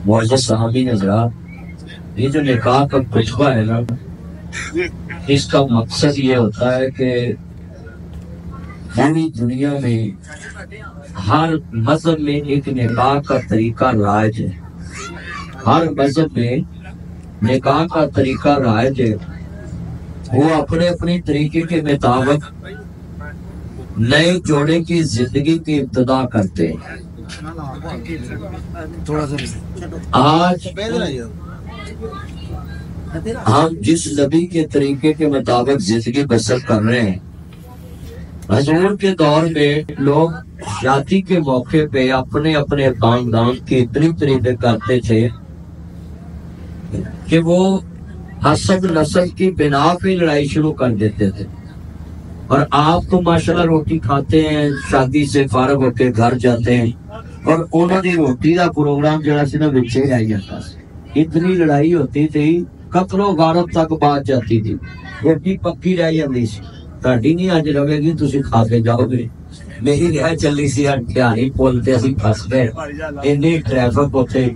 معزز صحابی حضرات، یہ جو نکاح کا خطبہ ہے نا، اس کا مقصد یہ ہوتا ہے کہ پوری دنیا میں ہر مذہب میں ایک نکاح کا طریقہ رائج ہے. ہر مذہب میں نکاح کا طریقہ رائج ہے. وہ اپنے اپنے طریقے کے مطابق نئے جوڑے کی زندگی کی ابتدا کرتے ہیں. آج ہم جس نبی کے طریقے کے مطابق زندگی بسر کر رہے ہیں، حضور کے دور میں لوگ شادی کے موقع پہ اپنے اپنے خاندان کی اتنی طریقے کرتے تھے کہ وہ حسب نسل کی بنا پہ لڑائی شروع کر دیتے تھے. اور آپ تو ماشاءاللہ روٹی کھاتے ہیں، شادی سے فارغ ہو کے گھر جاتے ہیں، اور انہوں نے روٹی کا پروگرام جڑا سی نا بچے رہ جاتا سی. اتنی لڑائی ہوتی تھی، قتل و غارت تک بات جاتی تھی. روٹی پکی رہ جاتی سی، تہاڈی نہیں اج رہے گی، تسی کھا کے جاؤ گے. میری رہ چلی سی ہٹیاری پل تے اسی پھس گئے، اینی ٹریفک ہوتے.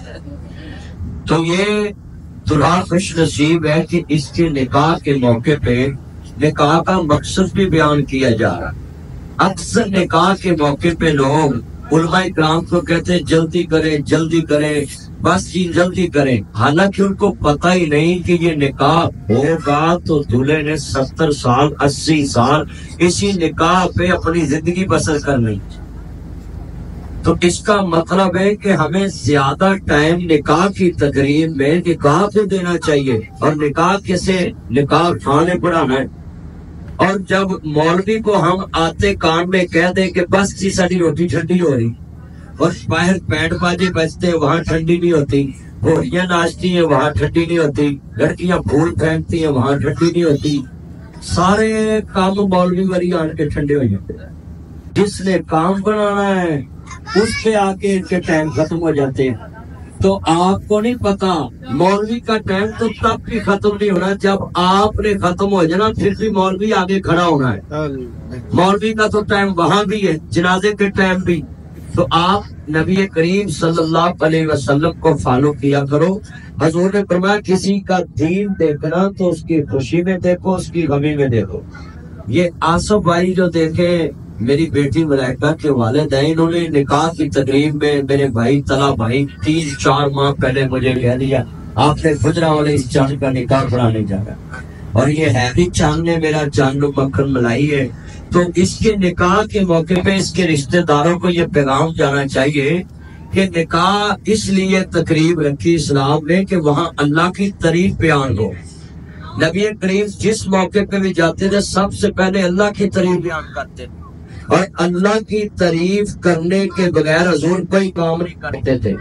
تو یہ دلہا خوش نصیب ہے کہ اس کے نکاح کے موقع پہ نکاح کا مقصد بھی بیان کیا جا رہا. اکثر نکاح کے موقع پہ لوگ علماء کرام کو کہتے ہیں جلدی کریں جلدی کریں، بس جی جلدی کریں. حالانکہ ان کو پتہ ہی نہیں کہ یہ نکاح ہوگا تو دلہے نے 70 سال 80 سال اسی نکاح پہ اپنی زندگی بسر کرنی. تو اس کا مطلب ہے کہ ہمیں زیادہ ٹائم نکاح کی تقریب میں نکاح پہ دینا چاہیے. اور نکاح کسے؟ نکاح کھانے پڑھانا ہے. اور جب مولوی کو ہم آتے کان میں کہہ دیں کہ بس جی ساری روٹی ٹھنڈی ہو رہی، اور باہر بینڈ بازے بجتے ہیں وہاں ٹھنڈی نہیں ہوتی، گھوڑیاں ناچتی ہیں وہاں ٹھنڈی نہیں ہوتی، لڑکیاں پھول پھینکتی ہیں وہاں ٹھنڈی نہیں ہوتی، سارے کام مولوی وری آن کے ٹھنڈے ہو جاتے ہیں. جس نے کام بنانا ہے اس پہ آ کے ان کے ٹائم ختم ہو جاتے ہیں. تو آپ کو نہیں پتا مولوی کا ٹائم تو تب بھی ختم نہیں ہونا جب آپ نے ختم ہو جانا، پھر بھی مولوی آگے کھڑا ہونا ہے. مولوی کا تو ٹائم وہاں بھی ہے، جنازے کے ٹائم بھی. تو آپ نبی کریم صلی اللہ علیہ وسلم کو فالو کیا کرو. حضور نے فرمایا کسی کا دین دیکھنا تو اس کی خوشی میں دیکھو، اس کی غمی میں دیکھو. یہ آصف بھائی جو دیکھے، میری بیٹی ملائکہ کے والدین، انہوں نے نکاح کی تقریب میں میرے بھائی طلحہ بھائی 3-4 ماہ پہلے مجھے کہہ دیا آپ نے گجرا والے اس چاند کا نکاح پڑھانے جا رہا. اور یہ ہے بھی چاند نے میرا چاند مکھن ملائی ہے. تو اس کے نکاح کے موقع پہ اس کے رشتہ داروں کو یہ پیغام جانا چاہیے کہ نکاح اس لیے تقریب رکھی اسلام نے کہ وہاں اللہ کی تعریف بیان ہو. نبی کریم جس موقع پہ بھی جاتے تھے سب سے پہلے اللہ کی تعریف بیان کرتے تھے، اور اللہ کی تعریف کرنے کے بغیر حضور کوئی کام نہیں کرتے تھے.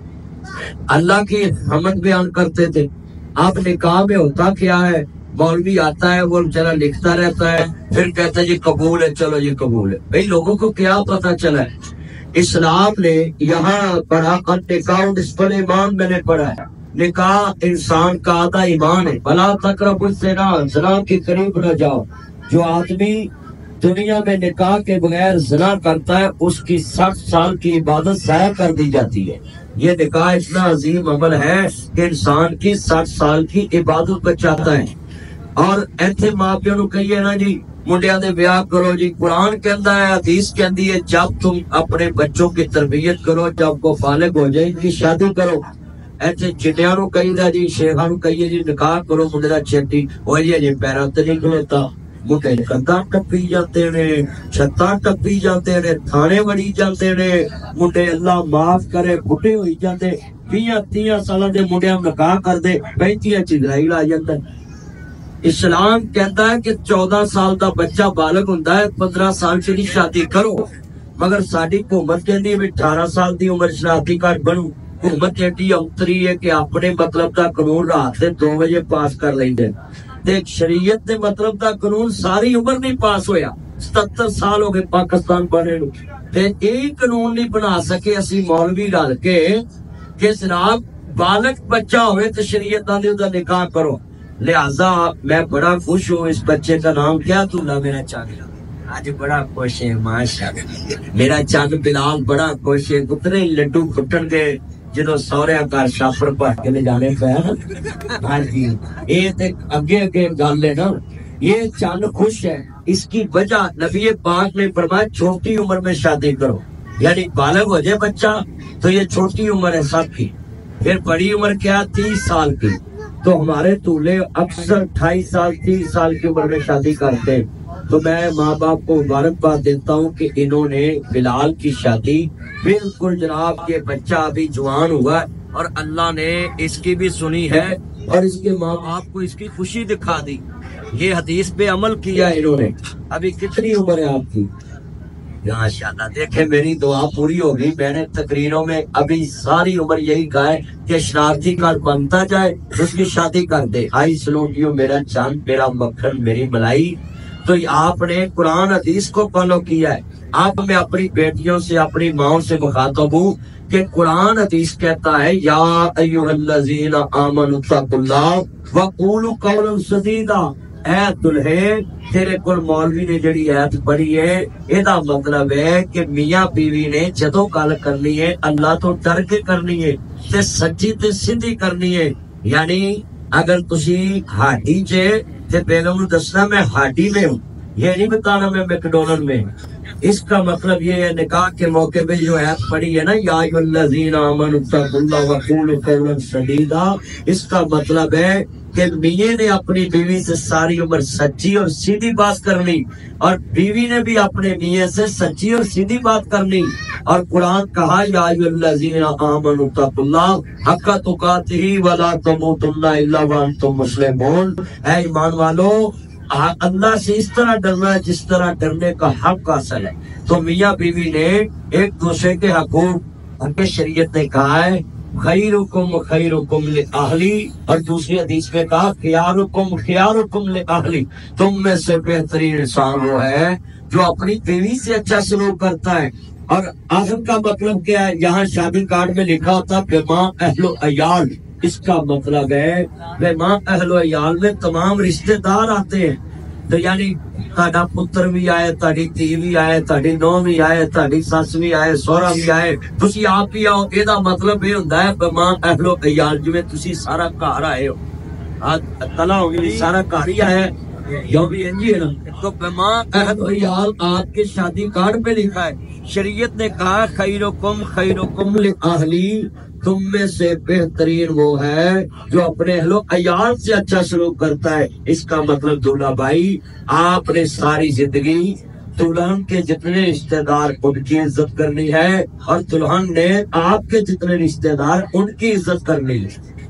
اللہ کی حمد بیان کرتے تھے. آپ نکاح میں ہوتا کیا ہے، مولوی آتا ہے وہ چلا لکھتا رہتا ہے، پھر کہتا ہے جی قبول ہے، چلو جی قبول ہے. بھئی لوگوں کو کیا پتا چلا ہے؟ اسلام نے یہاں پڑھا نکاح نصف ایمان، میں نے پڑھا ہے نکاح انسان کا آدھا ایمان ہے. بلا تقربوا الزنا، زنا کے قریب نہ جاؤ. جو آدمی دنیا میں نکاح کے بغیر زنا کرتا ہے اس کی 60 سال کی عبادت ضائع کر دی جاتی ہے. یہ نکاح اتنا عظیم عمل ہے کہ انسان کی 60 سال کی عبادت بچاتا ہے. اور ایتھے ماں پیو نو کہیے نا جی منڈیاں دے بیاہ کرو جی، قرآن کہندا ہے، حدیث کہندی ہے جب تم اپنے بچوں کی تربیت کرو، جب وہ بالغ ہو جائے ان کی شادی کرو. ایتھے چٹیاں نو کہیدا جی، شیخاں نو کہیے جی نکاح کرو منڈے دا چھٹی ہوئی جی پیراں تے نہیں کھلوتا. منڈے کندا ٹپی جاتے نے، چھتاں ٹپی جاتے نے، تھانے وڑی جاتے نے. منڈے اللہ معاف کرے بڈھے ہوئی جاندے، 20-30 سالاں دے منڈیاں نکاح کر دے 35 چگرائی لا جاندا. اسلام کہتا ہے کہ 14 سال دا بچہ بالغ ہوندا ہے، 15 سال سے شادی کرو. مگر ساری حکومت کہندی ہے 18 سال دی عمر شناختی کارڈ بنو. حکومت ایڈی انتری ہے کہ اپنے مطلب دا قانون رات دے 2 بجے پاس کر لیندے. شریعت دے مطلب دا قانون ساری عمر نہیں پاس ہویا. 77 سال ہو گئے پاکستان بنے نو، تے یہی قانون نہیں بنا سکے اسی مولوی رل کے کہ جناب بالغ بچہ ہوئے تو شریعت آندی دا نکاح کرو. لہذا میں بڑا خوش ہوں. اس بچے کا نام کیا تلا؟ میرا چاند آج بڑا خوش ہے ماشاءاللہ. میرا چاند بلال بڑا خوش ہے. اتنے لڈو پھٹن گے جدو سوریا گھر شاپر پڑ کے لے جانے پہ نا، ہاں جی یہ اگے اگے گل ہے نا، یہ چند خوش ہے، اس کی وجہ نبی پاک نے فرمایا چھوٹی عمر میں شادی کرو، یعنی بالغ ہو جائے بچہ تو یہ چھوٹی عمر ہے سب کی، پھر بڑی عمر کیا 30 سال کی، تو ہمارے دولہے اکثر 28 سال 30 سال کی عمر میں شادی کرتے ہیں۔ تو میں ماں باپ کو مبارکباد دیتا ہوں کہ انہوں نے بلال کی شادی بالکل جناب یہ بچہ ابھی جوان ہوا ہے اور اللہ نے اس کی بھی سنی ہے اور اس کے ماں باپ کو اس کی خوشی دکھا دی، یہ حدیث پہ عمل کیا انہوں نے۔ ابھی کتنی عمر ہے آپ کی؟ ماشاءاللہ دیکھیں میری دعا پوری ہوگی، میں نے تقریروں میں ابھی ساری عمر یہی کہا ہے کہ شرارتی کار بنتا جائے اس کی شادی کر دے۔ آئی سلوٹیو میرا چاند میرا مکھن میری ملائی، تو آپ نے قرآن حدیث کو فالو کیا ہے۔ اب میں اپنی بیٹیوں سے اپنی ماؤں سے مخاطب ہوں کہ قرآن حدیث کہتا ہے یا ایھا الذین آمنوا اتقوا اللہ وقولوا قولا سدیدا، اے دلہے تیرے کول مولوی نے جڑی ایت پڑھی ہے ایدا مطلب ہے کہ میاں بیوی نے جدوں گل کرنی ہے اللہ تو ڈر کے کرنی ہے تے سچی تے سیدھی کرنی ہے، یعنی اگر تسی ہاڈی چے تے بیگم نو دسنا میں ہاڈی میں ہوں، یہ نہیں بتانا میں میکڈونلڈ میں ہوں۔ اس کا مطلب یہ ہے نکاح کے موقع پہ جو ایت پڑھی ہے نا یا ایھا الذین آمنوا اتقوا اللہ وقولوا قولا سدیدا، اس کا مطلب ہے کہ میاں نے اپنی بیوی سے ساری عمر سچی اور سیدھی بات کرنی اور بیوی نے بھی اپنے میاں سے سچی اور سیدھی بات کرنی، اور قرآن کہا یا ایھا الذین آمنوا اتقوا اللہ حق تقاتہ ولا تموتن الا وانتم مسلمون، اے ایمان والو اللہ سے اس طرح ڈرنا ہے جس طرح ڈرنے کا حق حاصل ہے۔ تو میاں بیوی نے ایک دوسرے کے حقوق ان کے شریعت نے کہا ہے خیرکم خیرکم لأہلی، اور دوسری حدیث میں کہا خیارکم خیارکم لأہلی، تم میں سے بہترین انسان وہ ہے جو اپنی بیوی سے اچھا سلوک کرتا ہے۔ اور آخر کا مطلب کیا ہے؟ یہاں شادی کارڈ میں لکھا ہوتا بما اہل و عیال، اس کا مطلب ہے بما اہل و عیال میں تمام رشتہ دار آتے ہیں، تو یعنی تہاڈا پتر بھی آئے، تہاڈی دھی بھی آئے، تہاڈی نو بھی آئے، تہاڈی سس بھی آئے، سہرا بھی آئے، تسی آپ بھی آؤ، یہ مطلب یہ ہوندا ہے بما اہل و عیال، جویں تسی سارا گھر آئے ہو، تلا ہوگی سارا گھر ہی آیا ہے، جو بھی انجی ہے نا، تو بما اہل و عیال آپ کے شادی کارڈ پہ لکھا ہے۔ شریعت نے کہا خیرکم خیرکم لأہلی، تم میں سے بہترین وہ ہے جو اپنے اہل و عیال سے اچھا سلوک کرتا ہے۔ اس کا مطلب دولہا بھائی آپ نے ساری زندگی دلہن کے جتنے رشتہ دار ان کی عزت کرنی ہے اور دلہن نے آپ کے جتنے رشتہ دار ان کی عزت کرنی ہے۔